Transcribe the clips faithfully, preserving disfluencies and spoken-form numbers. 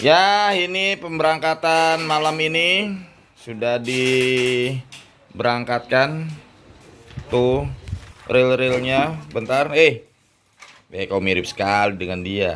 Ya, ini pemberangkatan malam ini sudah diberangkatkan. Tuh reel-reelnya. Bentar, eh, eh kau mirip sekali dengan dia.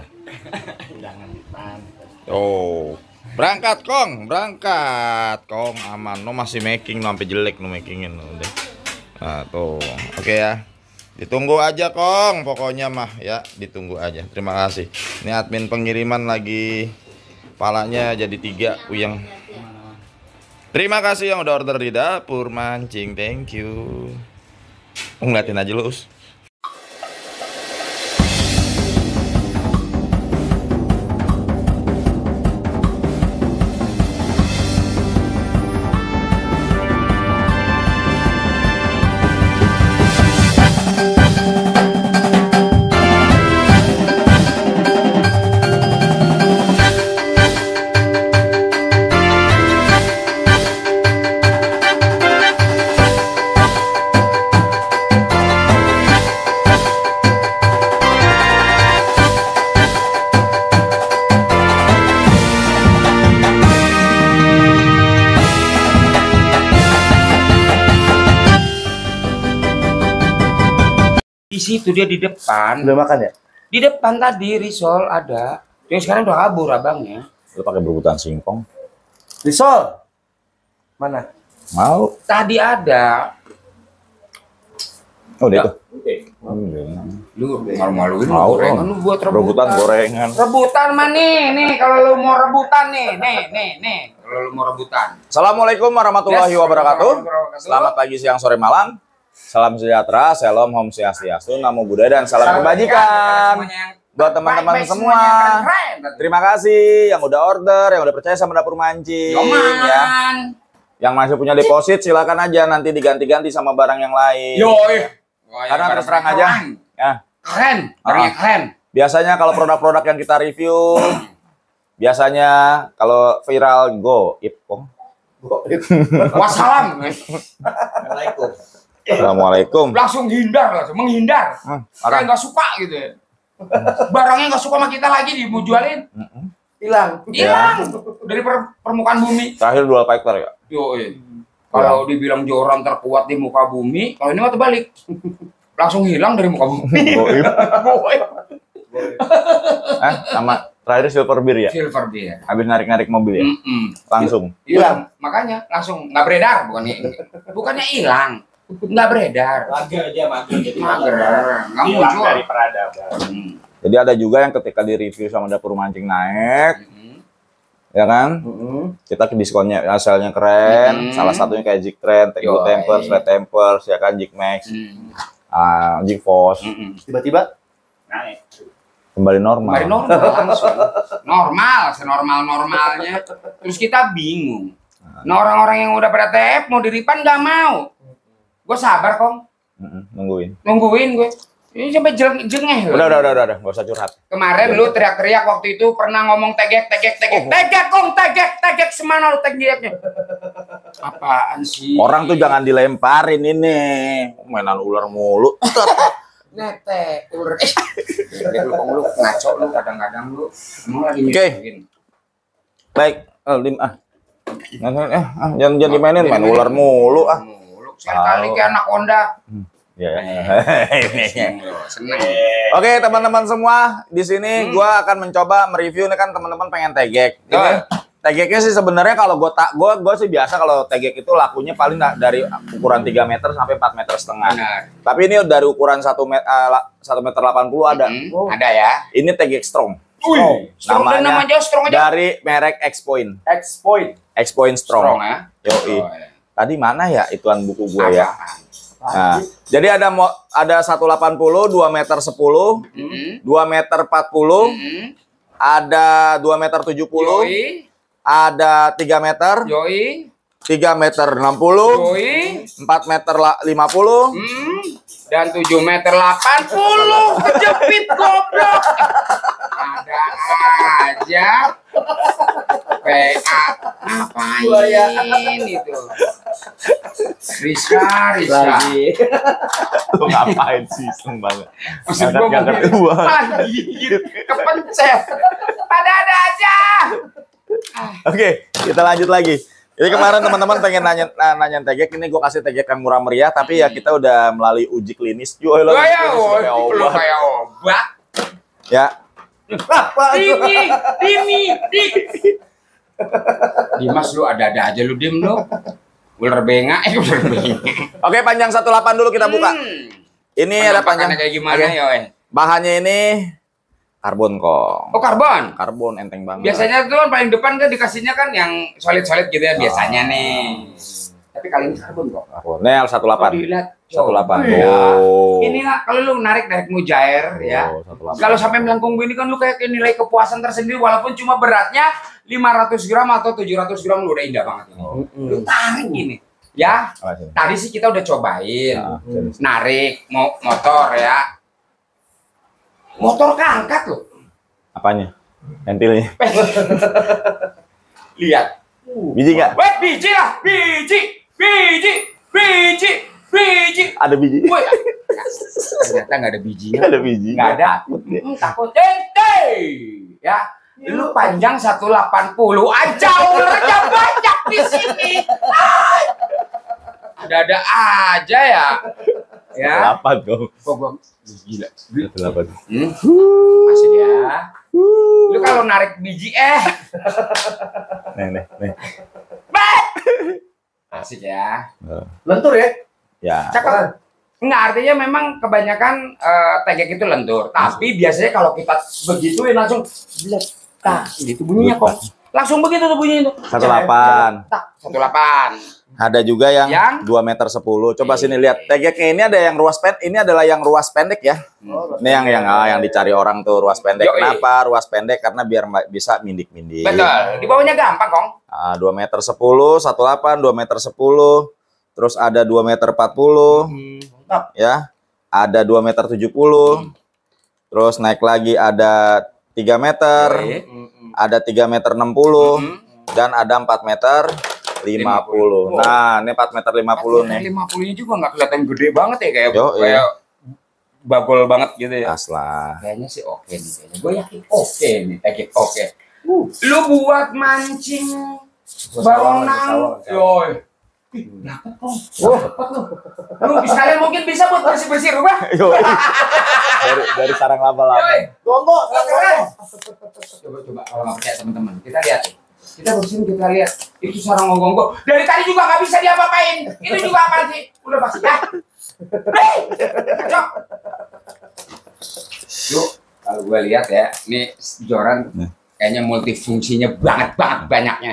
Oh, berangkat Kong, berangkat Kong, aman. No masih making, no sampai jelek no makingin no, udah. Nah, tuh, oke ya. Ditunggu aja Kong, pokoknya mah ya, ditunggu aja. Terima kasih. Ini admin pengiriman lagi. Palanya jadi tiga uyang. Terima kasih yang udah order di dapur mancing. Thank you. Ngeliatin aja lu, Us. Di situ dia di depan. Udah makan ya? Di depan tadi risol ada. Yang sekarang udah kabur abangnya. Lu pakai berebutan singkong. Risol. Mana? Mau? Tadi ada. Oh, dia tuh. Lu malu-maluin lu Mau, gorengan lu buat rebutan. Rebutan gorengan. Rebutan mah nih, nih kalau lu mau rebutan nih, nih, nih, nih. Kalau lu mau rebutan. Assalamualaikum warahmatullahi Yes, wabarakatuh. wabarakatuh. Selamat pagi, siang, sore, malam. Salam sejahtera, salam om swastiastu, namo buddhaya dan salam kebajikan buat teman-teman semua. Terima kasih yang udah order, yang udah percaya sama dapur mancing. Ya. Yang masih punya deposit silakan aja nanti diganti-ganti sama barang yang lain. Yoi. Karena terus terang aja. Ya. Keren, barangnya keren. Biasanya kalau produk-produk yang kita review, biasanya kalau viral go ipong. Wassalam. Assalamualaikum. Assalamualaikum. Langsung hindar, langsung menghindar. Hmm, Kayak nggak suka gitu ya. Barangnya nggak suka sama kita lagi mau jualin. Hilang. Hilang dari per- permukaan bumi. Terakhir dua hektar ya. Yo, kalau dibilang joran terkuat di muka bumi, kalau ini mah terbalik. Langsung hilang dari muka bumi. Goib. Goib. Eh, sama terakhir silver beer ya. Silver dia. Habis narik-narik mobil ya. Mm-mm. Langsung. Hilang. Makanya langsung nggak beredar, bukannya bukannya hilang. Nggak beredar. Mager aja, mager. Jadi Mager. Nggak hilang muncul. dari peradaban. Hmm. Jadi ada juga yang ketika di review sama dapur mancing naik, Hmm. ya kan? Mm-hmm. Kita ke diskonnya, hasilnya keren. Hmm. Salah satunya kayak Jig Trend, Tech Yoi. Tempers, Red Tempers, ya kan, Jig Max, Hmm. ah, Jig Force, Mm-mm. Tiba-tiba Naik. kembali normal. Kembali normal langsung. Normal, senormal-normalnya. Terus kita bingung. Nah orang-orang yang udah pada T F mau diripan nggak mau. Gue sabar Kong. Mm-mm, nungguin. Nungguin gue. Ini sampai jeng jengeh. Udah, udah, udah, udah, udah, gak usah curhat. Kemarin lu teriak-teriak waktu itu pernah ngomong tegek, tegek, tegek. Oh. Tegek Kong, tegek, tegek. Semana lu tegeknya. Apaan sih? Orang tuh jangan dilemparin ini. Mainan ular mulu. Netek, ular. Eh, lu Kong lu ngaco lu kadang-kadang lu. Emang lagi Oke. nyusahin. Baik, oh, lim ah. Eh, eh, ah, jangan jangan dimainin, main ular mulu ah. Sekali-kali kayak anak Honda. Ya. Seneng. Oke teman-teman semua, di sini Hmm. gua akan mencoba mereview nih kan teman-teman pengen tegek. Ini Oh. tegeknya sih sebenarnya kalau gua tak gua gua sih biasa kalau tegek itu lakunya paling da- dari ukuran tiga meter sampai empat meter setengah. Benar. Tapi ini dari ukuran satu meter satu meter delapan puluh ada. Hmm, Oh. Ada ya. Ini tegek strong. Wih, strong dan nama aja strong aja. Dari merek X-Point. X-Point. X-Point Strong strong. ya. Yoi. Oh, ya. Tadi mana ya ituan buku gua ya? Apaan? Nah, jadi ada mo ada seratus delapan puluh, dua meter sepuluh, Hmm. dua meter empat puluh, Hmm. ada dua meter tujuh puluh, Yoi. ada tiga meter, Yoi. tiga meter enam puluh, Yoi. empat meter lima puluh, Hmm. Dan tujuh meter delapan puluh. Kejepit goblok. Ada aja. P A ngapain itu? Risa, Risa. Lagi. Lu ngapain sih, seneng banget. Maksud Ngangkat- gua ngangkat mobil uang. lagi kepencet. Pada ada aja. Oke, kita lanjut lagi. Jadi kemarin teman-teman pengen nanya nanya tegek, ini gue kasih tegek yang murah meriah, tapi ya kita udah melalui uji klinis. Yo, lo ya, lo kayak obat. Ya. Dimi, Dimi, Dimi. Dimas lu ada-ada aja lu Dim lu. Ular bengak, eh ular bengak. Oke, panjang satu delapan dulu kita buka. Hmm. Ini ada panjang kayak gimana okay. ya, eh? Bahannya ini karbon kok. Oh, karbon. Karbon enteng banget. Biasanya tuh kan paling depan kan dikasihnya kan yang solid-solid gitu ya biasanya nih. Tapi kali ini karbon kok. Karbon. Nel satu delapan. satu delapan. Oh. Inilah kalau lu narik narik mujair ya. Oh, kalau sampai melengkung gini kan lu kayak nilai kepuasan tersendiri walaupun cuma beratnya lima ratus gram atau tujuh ratus gram lu udah indah banget. Oh. Lu tarik gini. Ya. Tadi sih kita udah cobain. Nah, narik mo motor ya. Motor keangkat loh. Apanya? Ventilnya. Lihat. Biji nggak? Weh, biji lah, biji, biji, biji, biji. Ada biji. Woi, ternyata nggak ada bijinya. Nggak ada biji. Nggak ada. Hmm, takut. Ente, ya. Lu panjang seratus delapan puluh aja, ularnya banyak di sini. Ada-ada aja ya. Ya. Delapan dong. Oh, gua gila. Delapan. Hmm? Masih ya. Lu kalau narik biji eh. Nih, nih, nih. Asik ya. Lentur ya? Ya. Cakep. Enggak, artinya memang kebanyakan uh, tegek itu lentur. Tapi biasanya kalau kita begituin langsung blek. Tah, gitu bunyinya kok. Langsung begitu tuh bunyinya tuh. satu delapan. Tak, satu delapan. Ada juga yang, yang dua meter sepuluh. Coba sini lihat. Tegeknya ini ada yang ruas pendek. Ini adalah yang ruas pendek ya. Oh, ini yang yang ah, yang dicari orang tuh ruas pendek. Yoi. Kenapa ruas pendek? Karena biar bisa mindik-mindik. Betul. Di bawahnya gampang, Kong. Ah, dua meter sepuluh, satu delapan, dua meter sepuluh. Terus ada dua meter empat puluh. Hmm. Ya. Ada dua meter tujuh puluh. Hmm. Terus naik lagi ada tiga meter. Hmm. Ada tiga meter enam puluh. Hmm. Dan ada empat meter lima puluh. Nah, ini empat meter lima puluh nih. lima puluh-nya juga nggak kelihatan gede banget ya kayak Yo, kayak iya. bagol banget gitu ya. Aslah. Kayaknya sih oke nih kayaknya. Gue yakin oke nih, tegek oke. Uh. Lu buat mancing baronang. Yoi. Dapat kok. Lu sekalian mungkin bisa buat bersih-bersih rumah. Yoi. dari dari sarang laba-laba. Gonggo, Coba coba kalau nggak percaya teman-teman, kita lihat. Kita bersihin, kita lihat itu sarang gonggong. Dari tadi juga nggak bisa diapa-apain. Itu juga apa sih? Udah pasti ya. Hei, kacau. Yuk, kalau gue lihat ya, ini joran kayaknya multifungsinya banget banget banyaknya.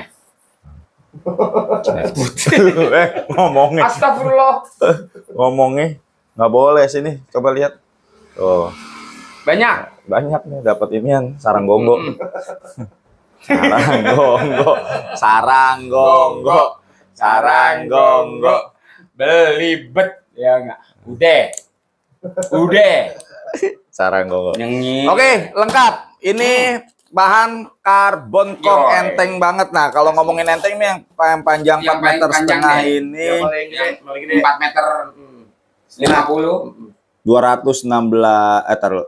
eh, ngomongnya. Astagfirullah. Ngomongnya nggak boleh sini. Coba lihat. Oh, banyak. Banyak nih dapat inian sarang gonggong. Sarang gonggo, sarang gonggo, sarang gonggo, belibet ya enggak? Udah, udah, sarang gonggo. Nyanyi. Oke, lengkap. Ini bahan karbon kong Yoi. enteng banget. Nah, kalau ngomongin enteng nih yang panjang empat meter setengah ini, empat meter lima puluh, dua ratus enam belas. Eh, taruh.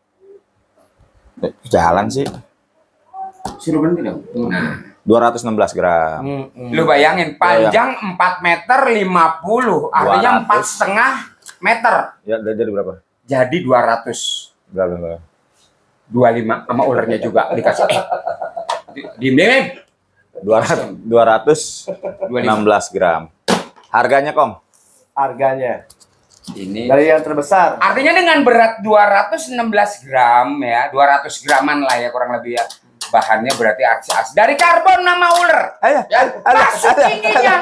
Jalan sih. Suruh berhenti dong. Nah, dua ratus enam belas gram. Hmm. Lu bayangin panjang empat meter lima puluh, artinya empat setengah meter. Ya, jadi berapa? Jadi dua ratus. Berapa? Berapa? dua puluh lima sama ularnya juga dikasih. Eh. Diem diem. dua ratus enam belas gram. Harganya, Kong? Harganya. Ini dari yang terbesar. Artinya dengan berat dua ratus enam belas gram ya, dua ratus graman lah ya kurang lebih ya. Bahannya berarti aksi-aksi dari karbon nama ular. Ayo, ya, masuk tingginya.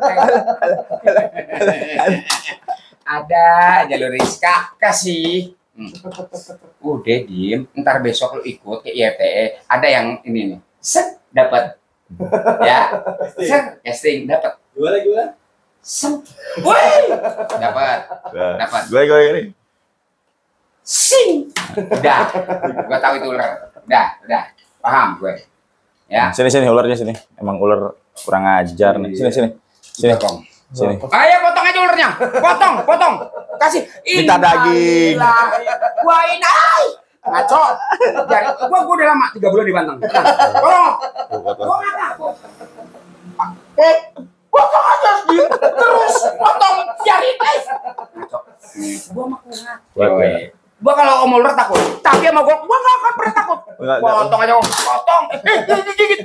Ada jalur Rizka kasih. Hmm. Udah diem, ntar besok lu ikut ke I F T E. Ada yang ini nih, set dapat, ya, set casting dapat. Gimana gimana? Set, woi, dapat, dapat. Gue gue ini. Sing, udah, gue tahu itu ular, udah, udah, paham gue. Ya. Sini sini ularnya sini. Emang ular kurang ajar nih. Sini sini. Sini Kong. Sini. Ayo potong aja ularnya. Potong, potong. Kasih. Minta daging. Gua ini. Ngaco. Jadi gua gua udah lama tiga bulan di Banten. Tolong. Gua enggak takut. sama ular takut. Tapi sama gua, gua nggak akan pernah takut. Nggak, Gua nggak. potong aja, gua potong. Eh, gigit.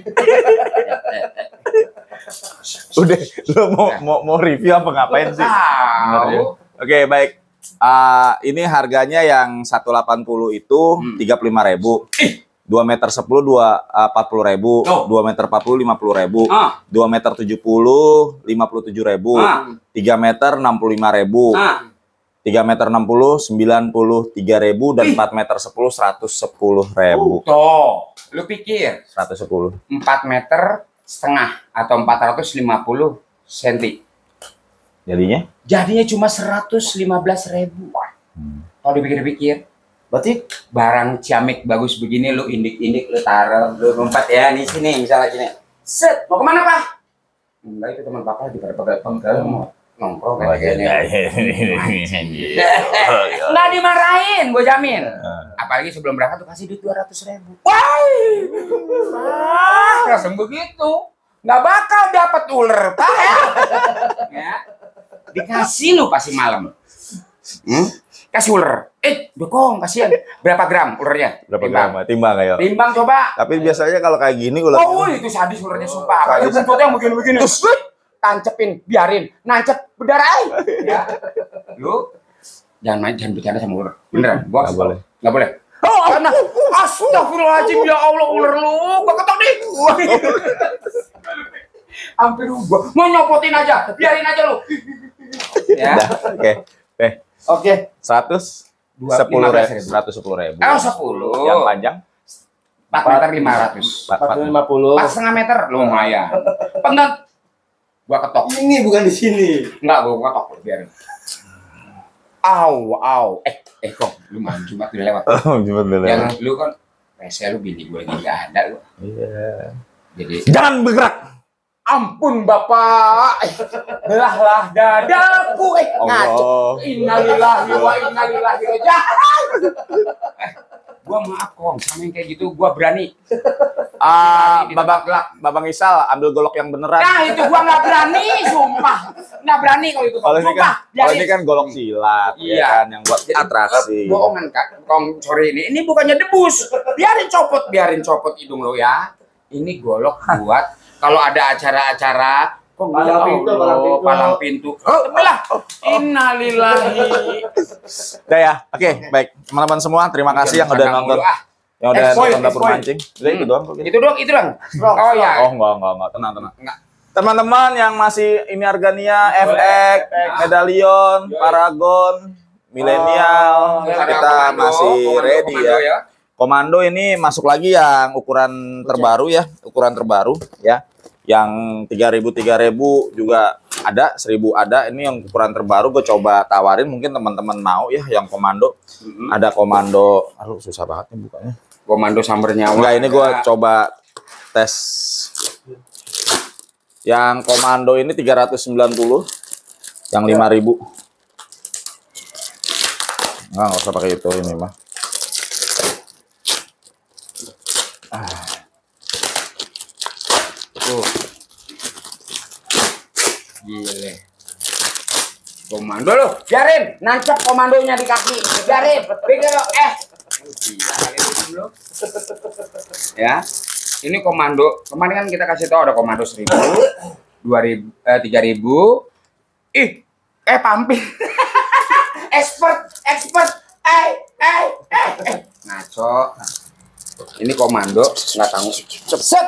Udah, lu mau mau mau review apa ngapain sih? Bener ya. Tahu. Oke, baik. Ah, ini harganya yang seratus delapan puluh itu Hmm. tiga puluh lima ribu. dua meter sepuluh dua empat puluh ribu, Oh. dua meter empat puluh lima puluh ribu, Ah. dua meter tujuh puluh lima puluh tujuh ribu, Ah. tiga meter enam puluh lima ribu, Nah, tiga meter enam puluh sembilan puluh tiga ribu, dan Ih. empat meter sepuluh seratus sepuluh ribu. tuh, lu pikir seratus sepuluh. empat meter setengah atau empat ratus lima puluh senti. Jadinya? Jadinya cuma seratus lima belas ribu. Hmm. Kalau dipikir-pikir, Berarti barang ciamik bagus begini lu indik-indik, lu taruh, lu ngumpet ya nih sini misalnya gini. Set, mau kemana Pak? Enggak, itu teman Papa di pada pengkel mau nongkrong Oh, iya, kayaknya. iya. Nggak dimarahin, gue jamin. Ah. Apalagi sebelum berangkat tuh kasih duit dua ratus ribu. Wah, ah, langsung begitu. Nggak bakal dapat ular, Pak ya. Ya. Dikasih lu pasti malam. Hmm? Kasih ular. Eh, Bekong, kasihan. Berapa gram ularnya? Berapa Timbang. gram? Timbang kayak. Timbang coba. Tapi biasanya kalau kayak gini ular. Oh, itu sadis ularnya sumpah. Apalagi Sadis. buntutnya yang begini-begini. Terus tancepin, biarin, nancep berdarah. Ya. Lu jangan main, jangan bercanda sama ular. Beneran, gua Nggak boleh. Nggak boleh. Oh, karena astagfirullahaladzim, ya Allah, ular lu, gua ketok nih. Hampir gua mau nyopotin aja, biarin aja lu. Ya. Udah, oke. Eh, oke. seratus Dua- sepuluh lima belas ribu. ribu. seratus sepuluh ribu. Eh, sepuluh. Yang panjang? empat meter lima ratus. Empat- empat empat- puluh lima puluh. Empat setengah meter, lumayan. Pengen. Gua ketok. Ini bukan di sini. Enggak, gua ketok, biarin. Au, au. Eh, eh kok, lu main Jumat udah lewat. Oh, cuma dulu. Yang lu kan, rese lu bini gue ini nggak ada lu. Iya. Jadi, Jangan bergerak. ampun Bapak, eh, belahlah dadaku, eh ngaco. Allah. Innalillahi wa innalillahi raji'un. Eh, gua maaf Kong, sama yang kayak gitu gua berani. Ah, Di Babang tempat gelap. Babang Isal ambil golok yang beneran. Nah itu gua nggak berani, sumpah. Nggak berani kalau itu. Kalau ini Sumpah, kan, kalau biarin. ini kan golok silat, Iya. ya kan, yang buat Jadi, atraksi. eh, bohongan Kak, Kong sorry ini. Ini bukannya debus. Biarin copot, biarin copot hidung lo ya. Ini golok buat kalau ada acara-acara kok Palang pintu, palang pintu. palang pintu. Oh, belah. Innalillahi. Udah ya, oke, baik. Teman-teman semua, terima kasih yang udah Kadang nonton, mulu, ah. yang udah Expoin, nonton dapur expoin. mancing. Udah itu doang kok. gitu. Itu dong, itu dong. Strong, Oh ya. Oh, enggak, enggak, enggak. Tenang, tenang. Enggak. Teman-teman yang masih ini Argania, F X, Medallion, Paragon, Milenial, Oh, kita komando, masih komando, ready komando ya. Komando ini masuk lagi yang ukuran terbaru ya, ukuran terbaru ya. Yang tiga ribu tiga ribu juga ada, seribu ada. Ini yang ukuran terbaru gue coba tawarin, mungkin teman-teman mau ya yang komando. Mhm. Ada komando, aduh susah banget nih bukanya. Komando samber nyawa. Enggak, ini gue Ada. coba tes. Yang komando ini tiga ratus sembilan puluh, yang lima ribu. Nah, nggak usah pakai itu ini mah. Ah. Tuh. Gile. Komando lo, biarin, nancep komandonya di kaki, biarin, bikin lo, eh. Gila kali itu lo. Ya, ini komando. Kemarin kan kita kasih tahu ada komando seribu, dua ribu, eh, tiga ribu. Ih, eh pampir. Expert, expert, eh, eh, eh, eh. Ngaco. Ini komando nggak tanggung. Set.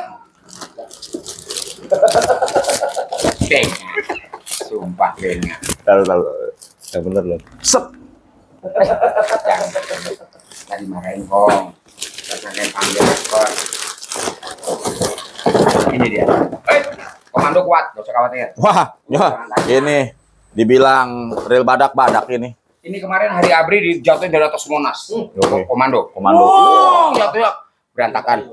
Beng. Sumpah bengnya. Tahu tahu. Ya bener loh. Sep. Jangan. Tadi marahin Kong. Jangan panggil expert. Ini dia. Eh, komando kuat, gak usah khawatir. Wah, ya ini dibilang real badak-badak ini. Ini kemarin hari Abri dijatuhin dari atas Monas. Oke. Komando. Komando. Oh, jatuhnya berantakan.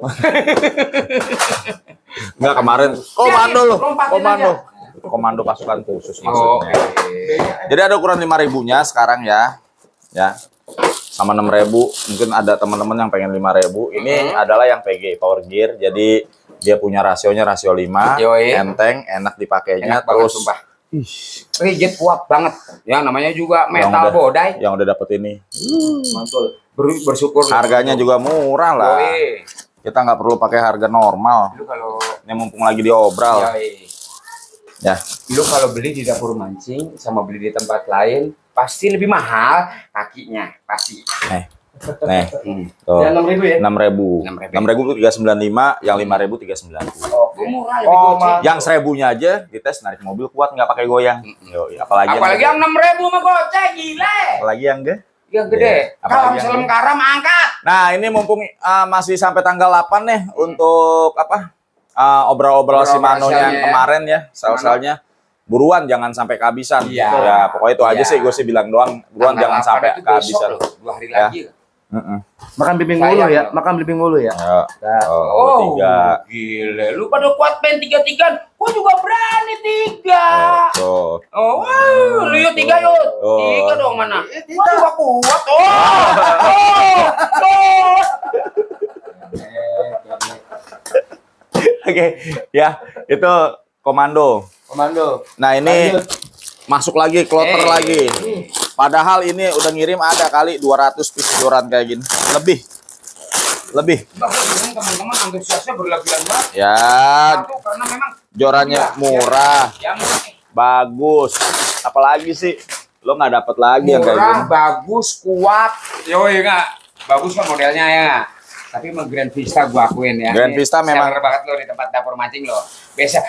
Enggak kemarin komando loh, Lompatin komando. aja. Itu komando pasukan khusus Oh, maksudnya. oke. Jadi ada ukuran lima ribunya sekarang ya. Ya. Sama enam ribu, mungkin ada teman-teman yang pengen lima ribu. Ini Hmm. adalah yang P G Power Gear. Jadi dia punya rasionya rasio lima, Yoi. enteng, enak dipakainya, Enak banget, terus sumpah. Ih, rigid kuat banget. Ya namanya juga Yang metal udah- bodai. yang udah dapet ini. Mantul. Ber- bersyukur. Harganya juga murah lah. Yoi. Kita nggak perlu pakai harga normal. Lu kalau Ini mumpung lagi diobral. yoi. Ya. Lu kalau beli di dapur mancing sama beli di tempat lain pasti lebih mahal kakinya pasti. Nih. Nih. Hmm. Tuh. Ya enam ribu ya. enam ribu. enam ribu. enam ribu tiga sembilan lima, yang lima ribu tiga sembilan. Oh, Gua murah lebih Oh, goceng. Ma. Yang seribunya aja dites narik mobil kuat nggak pakai goyang. Yoi, apalagi Apalagi yang enam ribu mah goceng gile. apalagi yang ge. Yang gede. Iya. Apalagi Kalau yang film gede. karam angkat. Nah, ini mumpung uh, masih sampai tanggal delapan nih untuk apa? Uh, obral-obral si Obral-obral Mano yang sialnya ya. kemarin ya, sel-selnya. Buruan jangan sampai kehabisan. Iya. Ya, pokoknya itu aja Iya. sih gue sih bilang doang. Buruan Tanggal jangan delapan sampai itu besok kehabisan. loh, dua hari Ya. lagi. Heeh. makan bibing Sayang mulu ya, loh. makan bibing mulu ya. Ya. Nah, Oh, Oh, tiga. gile. Lu pada kuat main tiga-tigaan. Gua juga berani tiga. Tuh. Oh, wow. Lu yuk tiga yuk. Oh. Tiga dong mana? Gua juga kuat. Oh. Oh. Oh. Oke, ya itu komando. komando. Nah ini Lanjut. masuk lagi, kloter Eh. lagi. Padahal ini udah ngirim ada kali dua ratus piece joran kayak gini. Lebih. Lebih. Mbak, gua bilang teman-teman antusiasnya berlebihan banget. Ya, Satu karena memang jorannya ya, murah, Ya, murah. bagus. Apalagi sih lo nggak dapet lagi yang kayak Murah, gini. bagus, kuat. Yo, ya nggak? Bagus kan modelnya ya nggak? Tapi sama Grand Vista gua akuin ya. Grand Ini Vista memang- seller banget lo di tempat dapur mancing lo. Biasa.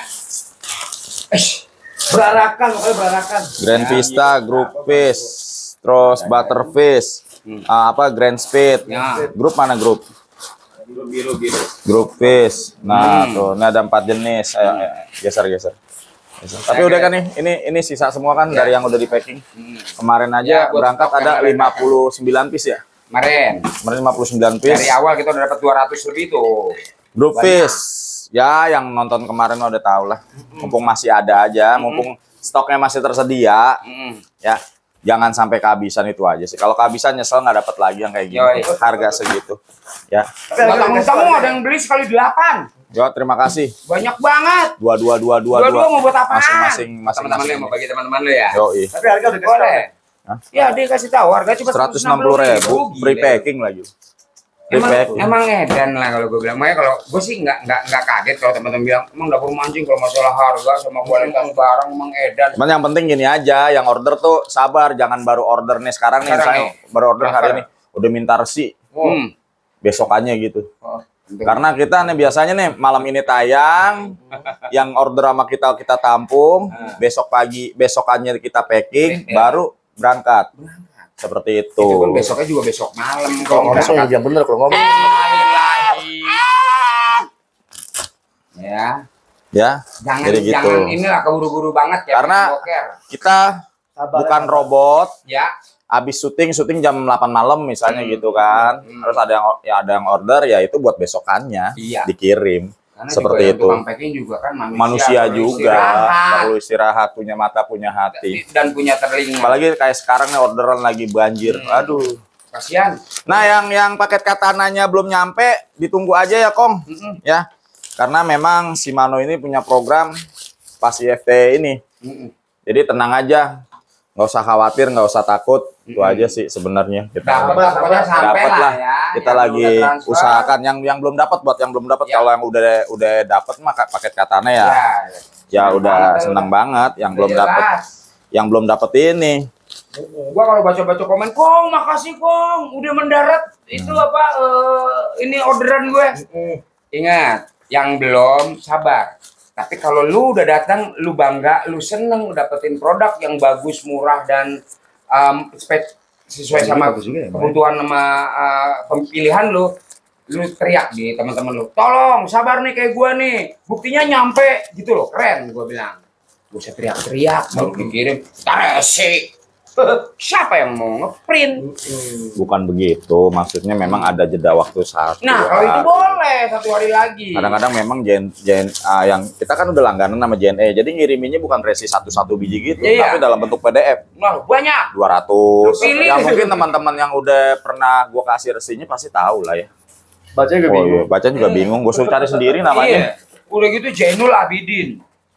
Eh, Berarakan, pokoknya berarakan. Grand Ya, Vista, gitu. Group Fish, terus Butterfish, Hmm. ah, apa Grand Speed. Ya. Grup mana grup? Biru, biru, biru. Grup Fish. Nah, Hmm. tuh, ini ada empat jenis. Ayo, ayo, geser, geser. Geser. Tapi udah kan nih, ini ini sisa semua kan dari yang udah di packing. Hmm. Kemarin aja Ya, buat berangkat stok yang ada kemarin lima puluh sembilan piece ya. Kemarin Kemarin lima puluh sembilan piece. dari awal kita udah dapat dua ratus lebih tuh. Grup Banyak. Fish. Ya, yang nonton kemarin udah tahu lah. Mumpung masih ada aja, mumpung stoknya masih tersedia, Hmm. ya jangan sampai kehabisan itu aja sih. Kalau kehabisan nyesel nggak dapat lagi yang kayak gini. Yoi. Harga segitu. Ya. Tamu-tamu ada yang beli sekali delapan. Yo, terima kasih. Banyak banget. Dua dua dua dua Dua-dua mau buat apaan? Masing-masing Teman-teman lu masing-masing. mau bagi teman-teman lu ya? Yoi. Tapi harga udah kasih Boleh. Hah? Ya, dia kasih tahu harga cuma seratus enam puluh ribu free Gila. packing lagi. Free Emang, packing. emang edan lah kalau gue bilang. Makanya kalau gue sih nggak nggak nggak kaget kalau teman-teman bilang emang dapur mancing kalau masalah harga sama kualitas barang emang edan. Cuman yang penting gini aja, yang order tuh sabar, jangan baru order nih sekarang nih, Sekarang misalnya nih. baru order hari Daftar. ini, udah minta resi, Hmm. besokannya gitu. Oh, Karena kita nih biasanya nih malam ini tayang, yang order sama kita kita tampung, besok pagi besokannya kita packing, Ya. baru berangkat. Seperti itu. itu pun besoknya juga besok malam Kalau kalau ngomong berangkat. ya bener kalau ngomong. Lagi. Ya, Ya, jangan jadi gitu. jangan inilah keburu-buru banget ya. Karena- boker. Kita Sabar bukan ya. robot. Ya, Habis syuting syuting jam delapan malam misalnya Hmm. gitu kan. Hmm. Terus ada yang ya ada yang order ya itu buat besokannya iya. dikirim. Karena Seperti juga yang itu. tukang packing juga kan manusia, Manusia perlu juga istirahat. perlu istirahat, punya mata, punya hati. Dan punya telinga. Apalagi kayak sekarang nih orderan lagi banjir. Hmm. Aduh. Kasihan. Nah, yang yang paket katananya belum nyampe, ditunggu aja ya, Kong. Mm-mm. Ya. Karena memang si Mano ini punya program pas I F T ini. Mm-mm. Jadi tenang aja. Nggak usah khawatir, nggak usah takut. Itu Mm-mm. aja sih sebenarnya. Kita Dapat pokoknya sampai dapat lah lah. ya. kita Yang lagi udah transfer. usahakan yang yang belum dapat buat yang belum dapat. Ya. Kalau yang udah udah dapat mah paket katana ya. Ya, Ya senang udah banget, senang udah. banget. Yang Udah belum dapat, jelas. yang belum dapat ini. Gua kalau baca-baca komen, Kong, makasih Kong, udah mendarat. Itu Hmm. apa? eh, ini orderan gue. Ingat, yang belum sabar. Tapi kalau lu udah datang, lu bangga, lu seneng dapetin produk yang bagus, murah dan um, spek sesuai sama Bagus juga ya, Bang. kebutuhan sama uh, pemilihan lu. Lu teriak di teman-teman lu, tolong sabar nih kayak gua nih, buktinya nyampe gitu loh, keren gua bilang. Gua usah teriak-teriak, baru dikirim, taresi. Siapa yang mau ngeprint? Bukan begitu. Maksudnya memang ada jeda waktu satu. Nah, kalau itu hari. boleh satu hari lagi. Kadang-kadang memang Jen, Jen ah, yang kita kan udah langganan sama Jen E. Jadi ngiriminnya bukan resi satu-satu biji gitu, Iya. tapi dalam bentuk P D F Nah, banyak. dua ratus. Lu pilih. Ya mungkin teman-teman yang udah pernah gua kasih resinya pasti tahu lah ya. Bacanya gak Oh, bingung. iya. Baca juga bingung, gue suruh cari sendiri namanya. Iya. Udah gitu Jainul Abidin.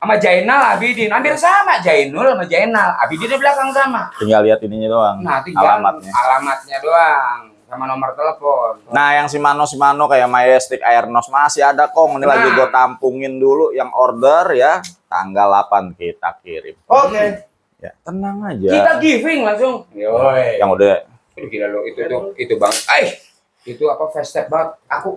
sama Jainal Abidin, hampir sama Jainul sama Jainal Abidin di belakang sama. Tinggal lihat ininya doang. Nah, tinggal alamatnya. alamatnya doang sama nomor telepon. Nah, yang si Mano si Mano kayak Majestic Airnos masih ada Kong. Ini Nah. lagi gue tampungin dulu yang order ya. Tanggal delapan kita kirim. Oke. Ya, tenang aja. Kita giving langsung. Yoi. Yang udah Aduh, gila lo itu tuh itu bang. Eh, itu apa fast step banget. Aku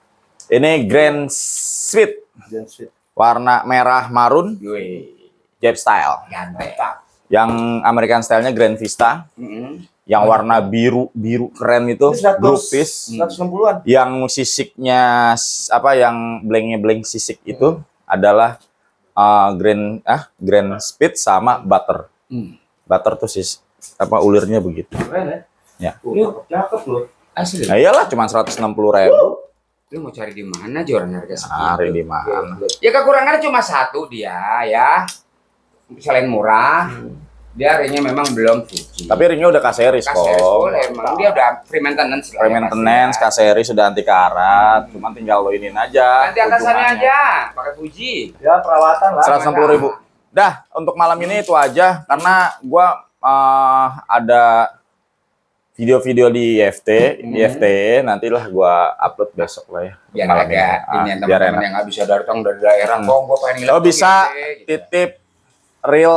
ini Grand Suite Dan sweet. warna merah marun Yoi. Jap style. Ganteng. Yang American style-nya Grand Vista. Mm-mm. Yang warna biru biru keren itu group piece. seratus enam puluhan. Yang sisiknya s- apa yang blengnya blank sisik itu adalah uh, Grand ah Grand Speed sama Butter. Hmm. Butter tuh sis apa ulirnya begitu. Keren ya? Ya. Lu cakep loh. Asli. Nah iyalah cuma seratus enam puluh ribu. Lu mau cari di mana Joran harga segitu? Cari di mana? Ya kekurangannya cuma satu dia ya. Selain murah, dia ringnya memang belum Fuji. Tapi ringnya udah K-series kok. K-series boleh, emang dia udah free maintenance lah. Free maintenance, K-series sudah anti karat. Cuman tinggal lo inin aja. Nanti atasannya ujungannya. aja pakai Fuji. Ya perawatan lah. seratus enam puluh ribu. Dah, untuk malam ini itu aja karena gua eh, ada video-video di I F T, Hmm. I F T E, nantilah gua upload besok lah ya. Biar Malam agak ini. ini Ah, yang biar teman-teman enak. yang nggak bisa datang dari daerah, Hmm. kok gua pengen ngilang Lo tuh bisa gitu. titip real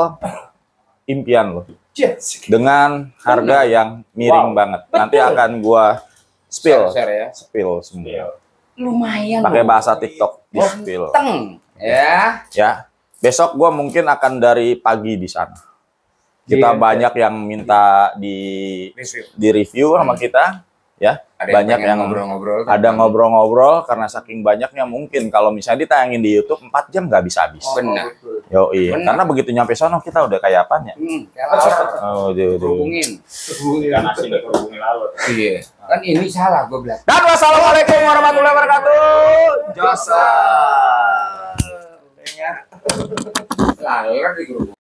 impian lo Yes. dengan harga yang miring Wow. banget. Nanti akan gua spill, Share-share ya. spill semua. Lumayan Pakai loh. bahasa TikTok di spill. Teng, ya. Ya, besok gua mungkin akan dari pagi di sana. Kita Iya, banyak yang minta di Review. di review sama kita, ya. Ada Banyak pengen yang ngobrol-ngobrol. ada ngobrol-ngobrol karena saking banyaknya mungkin kalau misalnya ditayangin di YouTube empat jam nggak bisa habis. Benar. Yo iya, Benar. karena begitu nyampe sono kita udah kayak apaan ya? Hmm, kayak lalat. Oh, dia udah. Hubungin. Kan asing berhubungi lalu. Iya. Kan ini salah gue bilang. Dan wassalamualaikum warahmatullahi wabarakatuh. Josa. Lalat di grup.